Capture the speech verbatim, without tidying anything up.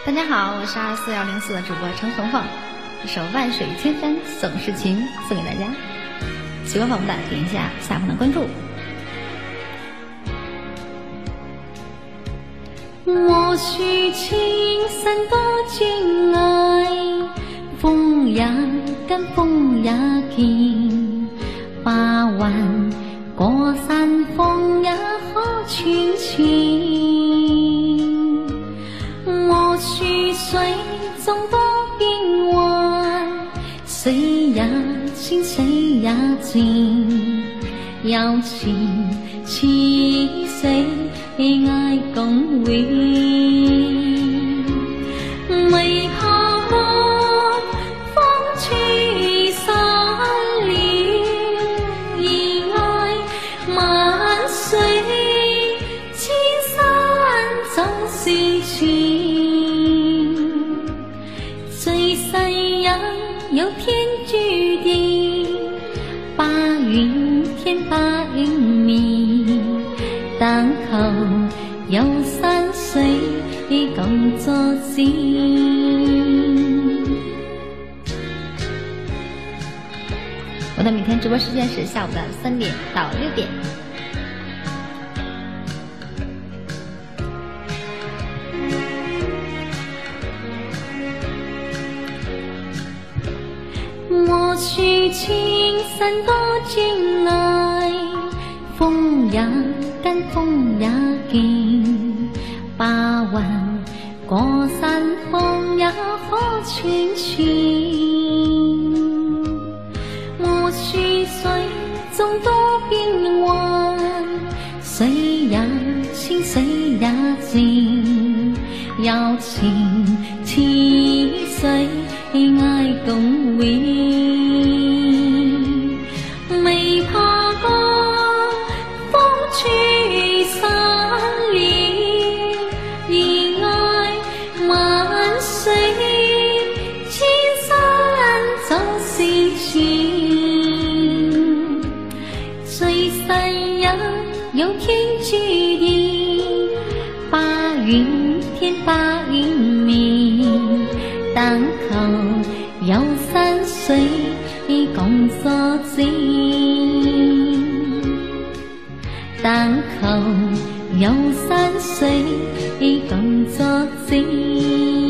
大家好，我是二四幺零四的主播陈红凤，一首《万水千山总是情》送给大家，喜欢我们的点一下下方的关注。 我须青山多情爱，风也跟风也劲，把玩过山峰也好群情。我须水中多变幻，水也清水也静，有情似水爱共永，未怕我风吹散了，而爱万水千山总是情。这世人有天注定，把云天把云迷，但求有山水共作伴。 我的每天直播时间是下午的三点到六点。 我须青山多情爱，风也跟风也劲，把玩过山峰也好群情。我须水中多变幻，水也清水也静，有情似水爱共永，未怕我风吹散了，而爱万水千山总是情。这世人有天注定，把云天把云迷，但求有山水共作伴，但求有山水共作伴。